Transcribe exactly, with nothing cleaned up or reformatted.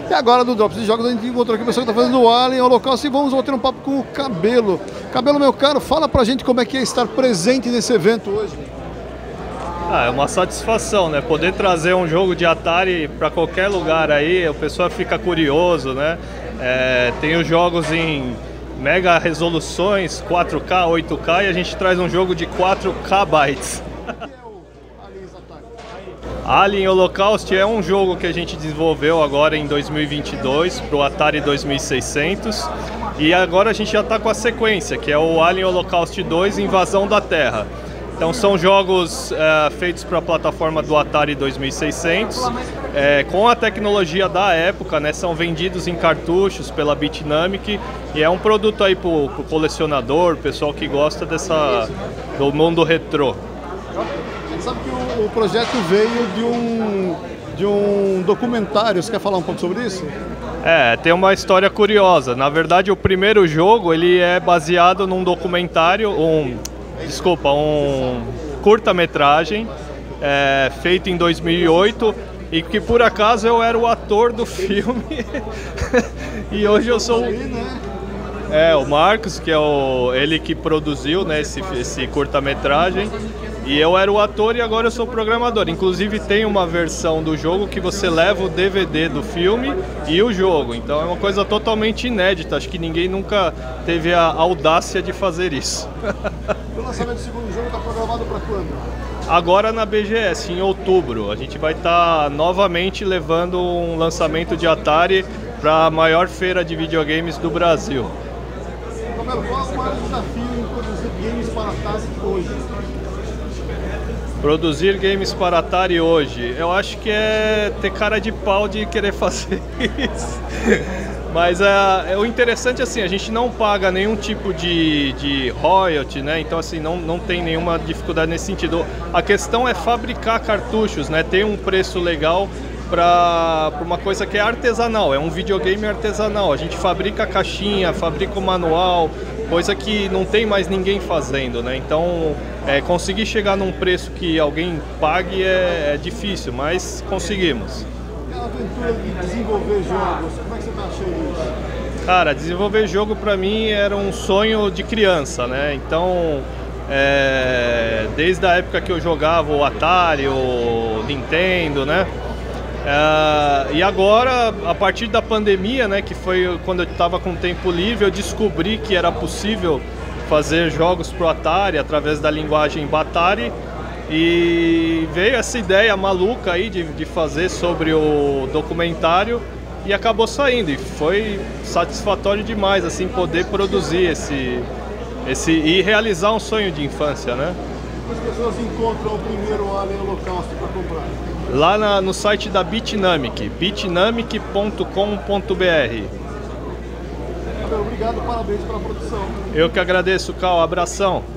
E agora do Drops de Jogos a gente encontrou aqui o pessoal que está fazendo o Alien Holocausto e vamos bater um papo com o Cabelo. Cabelo, meu caro, fala pra gente como é que é estar presente nesse evento hoje. Ah, é uma satisfação, né? Poder trazer um jogo de Atari para qualquer lugar aí, o pessoal fica curioso, né? É, tem os jogos em mega resoluções, quatro K, oito K, e a gente traz um jogo de quatro K bytes. Alien Holocaust é um jogo que a gente desenvolveu agora em dois mil e vinte e dois para o Atari dois mil e seiscentos e agora a gente já está com a sequência, que é o Alien Holocaust dois Invasão da Terra. Então são jogos é, feitos para a plataforma do Atari dois mil e seiscentos, é, com a tecnologia da época, né, são vendidos em cartuchos pela Bitnamic e é um produto aí para o colecionador, pessoal que gosta dessa, do mundo retrô. Sabe que o, o projeto veio de um, de um documentário, você quer falar um pouco sobre isso? É, tem uma história curiosa. Na verdade, o primeiro jogo ele é baseado num documentário, um, desculpa, um curta-metragem é, feito em dois mil e oito e que por acaso eu era o ator do filme e hoje eu sou é, o Marcos, que é o, ele que produziu, né, esse, esse curta-metragem. E eu era o ator e agora eu sou o programador. Inclusive tem uma versão do jogo que você leva o D V D do filme e o jogo. Então é uma coisa totalmente inédita. Acho que ninguém nunca teve a audácia de fazer isso. O lançamento do segundo jogo está programado para quando? Agora na B G S, em outubro. A gente vai estar novamente levando um lançamento de Atari para a maior feira de videogames do Brasil. Romero, qual é o maior desafio em produzir games para Atari hoje? Produzir games para Atari hoje, eu acho que é ter cara de pau de querer fazer isso. Mas é, é o interessante assim, a gente não paga nenhum tipo de, de royalty, né? Então assim, não, não tem nenhuma dificuldade nesse sentido. A questão é fabricar cartuchos, né? Ter um preço legal para uma coisa que é artesanal, é um videogame artesanal. A gente fabrica a caixinha, fabrica o manual, coisa que não tem mais ninguém fazendo, né? Então, é, conseguir chegar num preço que alguém pague é, é difícil, mas conseguimos. A aventura de desenvolver jogos, como é que você está achando isso? Cara, desenvolver jogo para mim era um sonho de criança, né? Então, é, desde a época que eu jogava o Atari, o Nintendo, né? Uh, e agora, a partir da pandemia, né, que foi quando eu estava com tempo livre, eu descobri que era possível fazer jogos pro Atari através da linguagem Batari e veio essa ideia maluca aí de, de fazer sobre o documentário e acabou saindo e foi satisfatório demais assim poder produzir esse, esse e realizar um sonho de infância, né? As pessoas encontram o primeiro Alien Holocausto para comprar? Lá na, no site da Bitnamic, bitnamic ponto com ponto br. Obrigado, parabéns pela produção. Eu que agradeço, Cal. Abração.